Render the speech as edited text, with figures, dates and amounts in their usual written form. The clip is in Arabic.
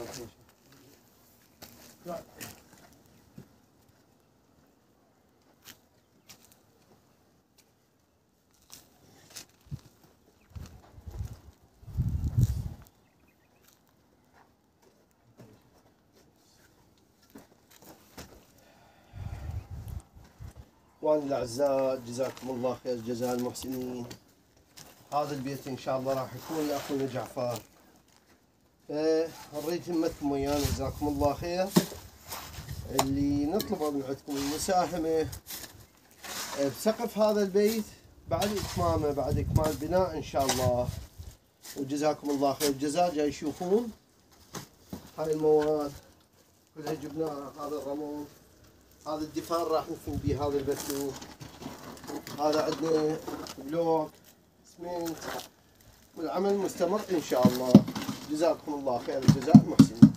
اخواني الاعزاء، جزاكم الله خير جزاء المحسنين. هذا البيت ان شاء الله راح يكون لاخونا جعفر. اريد همتكم ويانا جزاكم الله خير. اللي نطلبه من عندكم المساهمه بسقف هذا البيت بعد اتمامه، بعد اكمال بناء ان شاء الله. وجزاكم الله خير الجزاء. جاي يشوفون هاي المواد كلها جبناها. هذا الرمل، هذا الدفان راح ندفن به هذا البثوث. هذا عندنا بلوك اسمنت، والعمل مستمر ان شاء الله. جزاكم الله خير الجزاء المحسنين.